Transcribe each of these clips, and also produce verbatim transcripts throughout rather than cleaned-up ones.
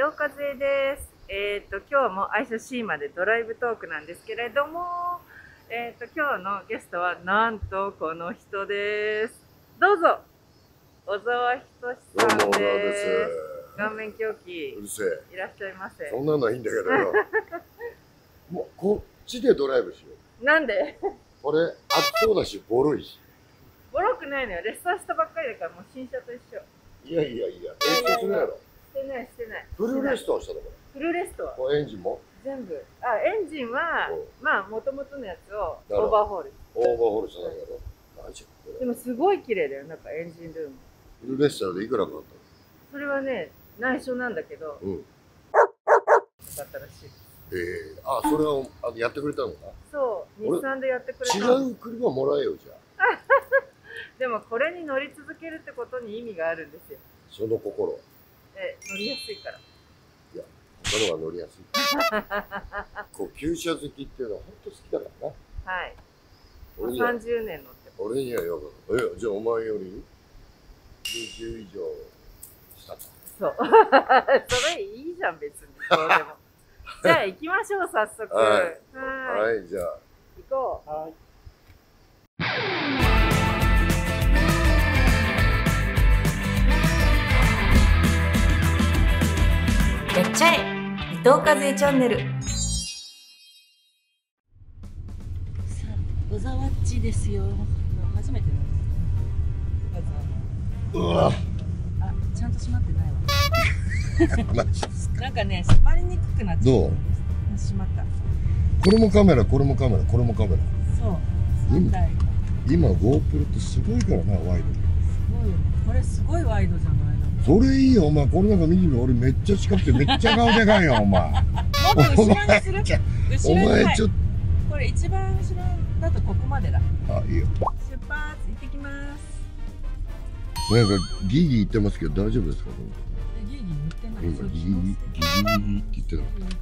藤和恵です。えっと今日も愛車シーマでドライブトークなんですけれども、えっと今日のゲストはなんとこの人です。どうぞ、小沢仁さんです。顔面狂気。 うるせえ。いらっしゃいませ。 そんなのはいいんだけどよ。もうこっちでドライブしよう。なんで？ これ暑そうだしボロいし。 ボロくないのよ。レッサーしたばっかりだからもう新車と一緒。 いやいやいや。レストするやろ。 してないしてない。 フルレストをしたのこれ。フルレストは。 これエンジンも？ 全部。あ、エンジンはまあ元々のやつをオーバーホール。 オーバーホールしたんだけど。大丈夫？ でもすごい綺麗だよ。なんかエンジンルーム。 フルレストでいくらかかったの？ それはね内緒なんだけど。うん。だったらしい。 ええー、あ、それはあのやってくれたのか？ そう、日産でやってくれた。 違う車もらえよじゃあ。 でもこれに乗り続けるってことに意味があるんですよ。 その心。 え、乗りやすいから。 いや、他のが乗りやすい。こう旧車好きっていうのは本当好きだからな。 はい。もうさんじゅうねん乗ってます。 俺にはよく。え、じゃあお前よりにじゅう以上したと。 そう。それいいじゃん別に。そうでも。じゃあ行きましょう早速。 はい。 はい、 はい、じゃあ行こう。はい。やっちゃえ伊藤和恵チャンネル。さあ、小沢っちですよ。初めてなんです。 うわ。 あ、ちゃんと閉まってないわ。マジですか。なんかね、閉まりにくくなっちゃった。 どう？ 閉まった。 これもカメラ、これもカメラ、これもカメラ。 そう。三台。 今 GoPro ってすごいからな、ワイド。すごいよね。 これすごいワイドじゃないの。 それいいよ、お前。これなんか見てみ、俺めっちゃ近くてめっちゃ顔でかいよ、お前。 もっと後ろにする。 お前ちょっと。 これ一番後ろだとここまでだ。 あ、いいよ。 出発、行ってきます。 なんかギーギー言ってますけど大丈夫ですか？ ギーギー言ってない。 今ギーギーギーギーって言って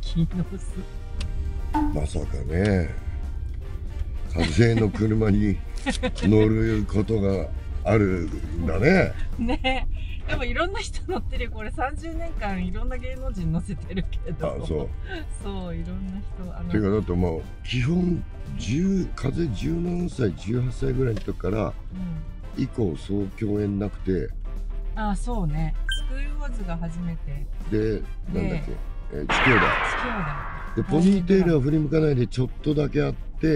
た。まさかね、和恵の車に乗ることがあるんだね。 ね。でもいろんな人乗ってるよ。これさんじゅうねんかんいろんな芸能人乗せてるけど。 あ、そう。 そう、いろんな人。あのていうかだってもう基本十風じゅうななさいじゅうはっさいぐらいの時から、うん、以降そう共演なくて。 ああ、そうね。スクールウォーズが初めて。 で、なんだっけ、えー、地球だ。 地球だ。 でポニーテールは振り向かないでちょっとだけあって、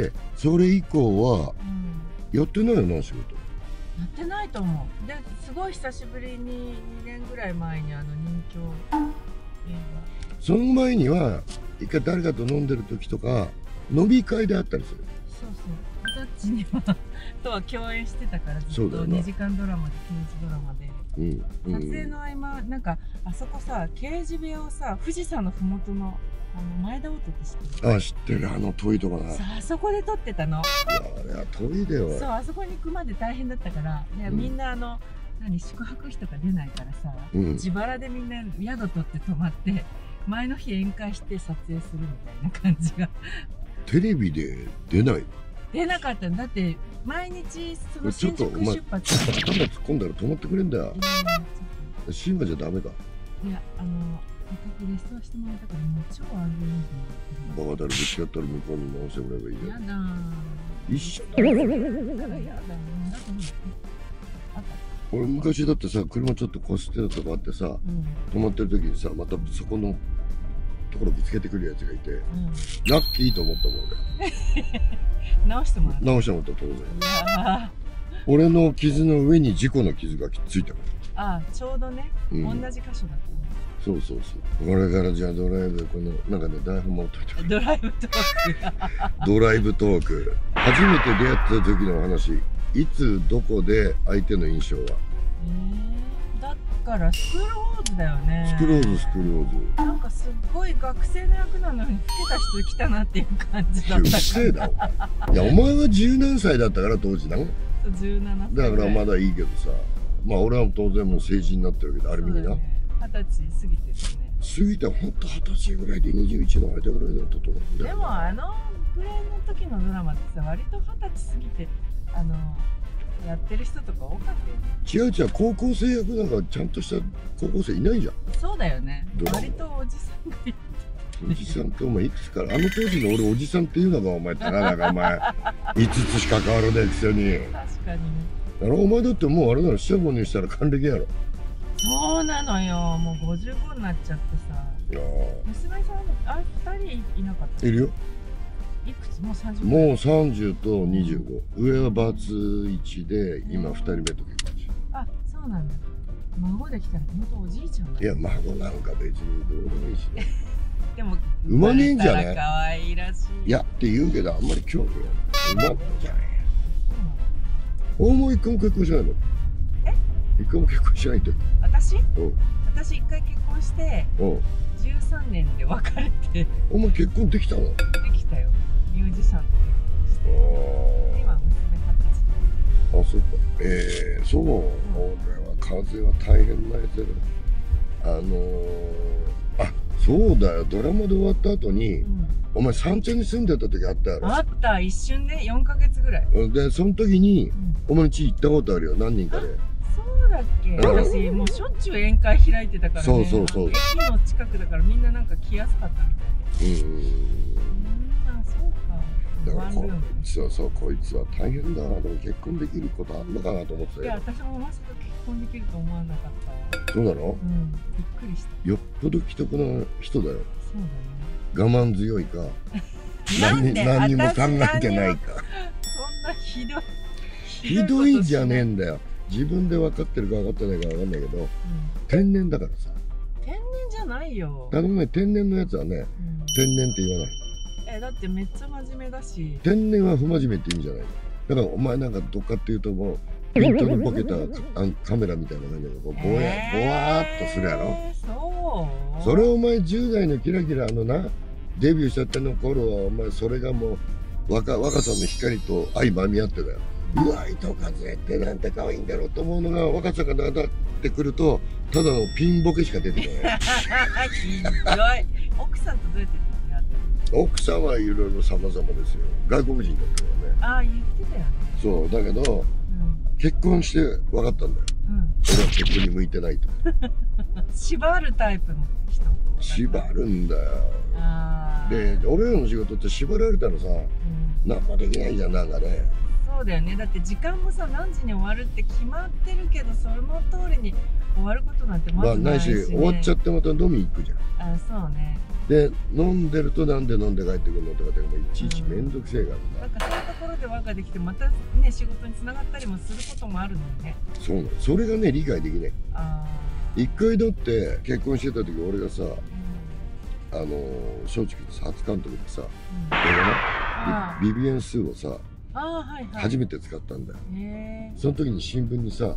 それ以降は、うん、やってないよな仕事。 やってないと思う。ですごい久しぶりににねんぐらい前にあの人気映画。 その前には一回誰かと飲んでる時とか飲み会であったりする。 そうそう。ザッチにはとは共演してたからずっとにじかんドラマで刑事ドラマで。うん、撮影の合間なんかあそこさ刑事部屋をさ富士山のふもとのあの前田オートって知ってる？ あ、知ってる。あの遠いとこな。 あそこで撮ってたの。 あれは遠いだよ。 そう、あそこに行くまで大変だったから、ね、うん、みんなあの何宿泊費とか出ないからさ、うん、自腹でみんな宿取って泊まって前の日宴会して撮影するみたいな感じが。 テレビで出ない？ 出なかったんだって毎日その新宿出発。 ちょっとお前カメラ突っ込んだら止まってくれんだよ。シーマじゃダメだ。 いやあの。レストアしてもらったからもう超安全運転。 バカだるぶつかったら向こうに直してもらえばいいじゃん。 やだ一緒だ。 やだ俺昔だってさ車ちょっとこすってたとかあってさ、うん、止まってる時にさまたそこのところぶつけてくるやつがいて、うん、ラッキーと思ったもん俺。直してもらった。 直してもらった当然。俺の傷の上に事故の傷がついたから。 ああちょうどね、うん、同じ箇所だった。 そうそうそう。これからじゃあドライブこのなんかね台本持っといて。 ドライブトーク。ドライブトーク。初めて出会った時の話。いつどこで相手の印象は？ えー、だからスクローズだよね。 スクローズスクローズ。 なんかすごい学生の役なのに老けた人来たなっていう感じだったから。うるせえだ。いやお前は十何歳だったから当時な。 じゅうななさい。 だからまだいいけどさ。まあ俺は当然もう成人になってるけどあれ見にな。 二十歳過ぎてるね。 過ぎてほんと二十歳ぐらいでにじゅういちの間ぐらいだったと思うんだよ。 でもあのぐらいの時のドラマってさ割と二十歳過ぎてあのやってる人とか多かったよね。 違う違う、高校生役なんかちゃんとした高校生いないじゃん。 そうだよね。 ドラマ割とおじさんがいる。 おじさんってお前いくつから、あの当時の俺おじさんっていうのがお前たかだかお前いつつしか変わらないくせに。 確かにね。 あのお前だってもうあれなの、四捨五入したら還暦やろ。 そうなのよ、もうごじゅうごになっちゃってさ。 いや娘さんあふたりいなかった。 いるよ。 いくつ？もうさんじゅう。 もうさんじゅうとにじゅうご、上はバツいちで今ふたりめと結婚し。 あ、そうなんだ。孫できたら本当おじいちゃんだ。 いや孫なんか別にどうでもいいしね。 でも生まねえんじゃね。 可愛らしい。 いやって言うけどあんまり興味はない。生まねえんじゃねえ。大も一回も結婚しないの？ え？ 一回も結婚しないんだよ。 私？ うん。 私一回結婚してうん。 じゅうさんねんで別れて。 お前結婚できたの？ できたよ。ミュージシャンと結婚して。今娘二十歳。 あ、そうか。ええー、そう。うん、俺は風は大変なやつだから。あのー、あ、そうだよ。ドラマで終わった後に、うん、お前三茶に住んでた時あったやろ。 あった、一瞬ね、よんかげつぐらい。 で、その時に、うん、お前の家行ったことあるよ、何人かで。 そうだっけ、うん、私もうしょっちゅう宴会開いてたからね。 そうそうそう。 駅の近くだからみんななんか来やすかったみたいで。うん。うん、あ、そうか。 だからこそうそう、こいつは大変だな。でも結婚できることあんのかなと思ってたよ。 いや、私もまさか結婚できると思わなかったわ。 そうなの？ うん、びっくりした。 よっぽど既得な人だよ。 そうだね。 ね。 我慢強いか。何何にも考えてないか。 そんなひどい。 ひどいじゃねえんだよ。自分で分かってるか分かってないか分かんないけど、うん、天然だからさ。 天然じゃないよ。 頼むね、天然のやつはね、うん、天然って言わない。 え、だってめっちゃ真面目だし。 天然は不真面目って意味じゃないの。だからお前なんかどっかっていうともうピントにボケたカメラみたいな感じでこうぼや、えー、ぼわーっとするやろ。 そう。 それお前じゅう代のキラキラのなデビューしちゃったの頃はお前それがもう若若さの光と相まみ合ってたよ。うわ、糸数ってなんて可愛いんだろうと思うのが若さがなだってくるとただのピンボケしか出てこない。 ひどい。奥さんとどうやって出会ったの？ 奥さんはいろいろ様々ですよ。外国人だったからね。 ああ、言ってたよね。 そうだけど、うん、結婚して分かったんだよ。うん、俺は結婚に向いてないと。 縛るタイプの人。 縛るんだよ。 あで、俺らの仕事って縛られたらさ、うん、何もできないじゃん、なんかね。 そうだよね。だって時間もさ、何時に終わるって決まってるけど、その通りに終わることなんてまずないし、ね。まあないし、 終わっちゃってまた飲み行くじゃん。 あ、そうね。 で、飲んでるとなんで飲んで帰ってくるのとかってもういちいちめんどくせえからさ、うん、なんかそういうところで輪ができてまたね仕事につながったりもすることもあるのにね。 そうなの。それがね理解できない。あ一回だって結婚してた時俺がさ、うん、あの松竹の初監督でさ、うん、映画ねビビエンスーをさあ、はいはい、初めて使ったんだよ。その時に新聞にさ、うん、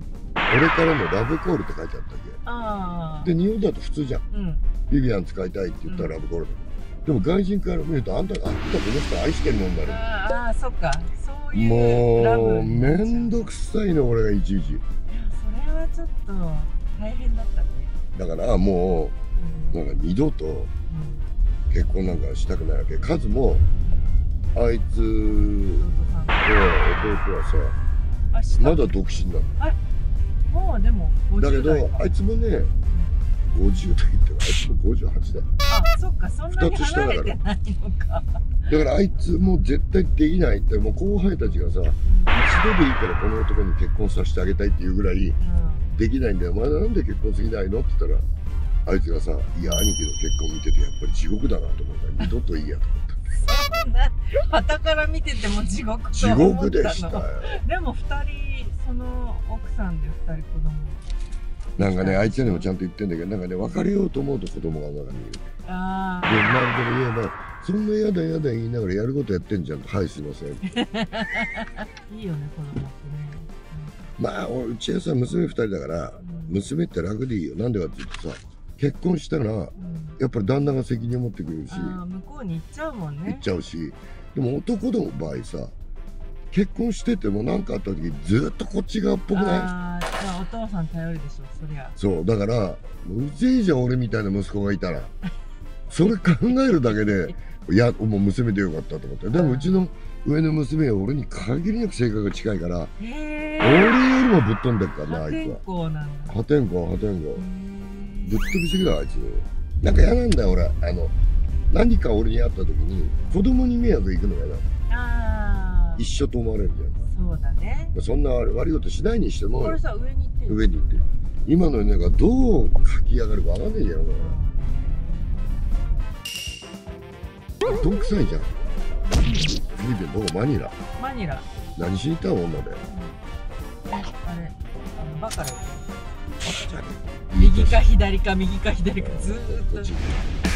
俺からのラブコールって書いてあったわけ。あで日本だと普通じゃん、うん、ビビアン使いたいって言ったらラブコールだ、うん、でも外人から見るとあんたあんたこの人愛してるもんだろ。 ああそっか、そういうもうめんどくさいの俺がいちいち。いやそれはちょっと大変だったね。 だからもう、うん、なんか二度と結婚なんかしたくないわけ。カズもあいつと弟はさまだ独身なの。 あもうでもごじゅう代だけどあいつもねごじゅう代ってあいつもごじゅうはちだよ。 あそっか、そんなに離れてないのか。 だからあいつもう絶対できないって、もう後輩たちがさ、うん、一度でいいからこの男に結婚させてあげたいっていうぐらい、うん、できないんだよ。お前なんで結婚すぎないのって言ったらあいつがさ、いや兄貴の結婚見ててやっぱり地獄だなと思うから二度といいやと思った。 そんな傍から見てても地獄と思ったの。 地獄でしたよ。 でもふたりその奥さんでふたり子供なんかね、あいつにもちゃんと言ってんだけど、なんかね、別れようと思うと子供が中にいる。ああ。で、周りから言えば、そんな嫌だ嫌だ言いながらやることやってんじゃん。はい、すいません。いいよね、 子供ってね。 まあ、うちはさ、娘ふたりだから、うん、娘って楽でいいよ。なんでかって言うとさ、結婚したら、うん、やっぱり旦那が責任を持ってくれるし、 あ向こうに行っちゃうもんね。 行っちゃうし、でも男の場合さ、結婚してても何かあった時ずっとこっち側っぽくない？ ああ、お父さん頼りでしょ、そりゃ。 そうだからうぜえじゃん俺みたいな息子がいたら。 それ考えるだけでいやもう娘でよかったと思って。でもうちの上の娘は俺に限りなく性格が近いから、俺よりもぶっ飛んでるからな、あいつは。破天荒破天荒ぶっ飛びすぎだあいつ。なんか嫌なんだよ俺。あの何か俺に会った時に子供に迷惑いくのがな。一緒と思われるじゃん。そうだね。そんな悪いことしないにしても、これさ上に行ってる。上に行ってる。今のねがどう書き上がるかわかんないじゃん。どんくさいじゃん。フィリピンどこ？マニラ。マニラ。何しに行ったの女で。あれ、あのバカラ。右か左か右か左かずーっと。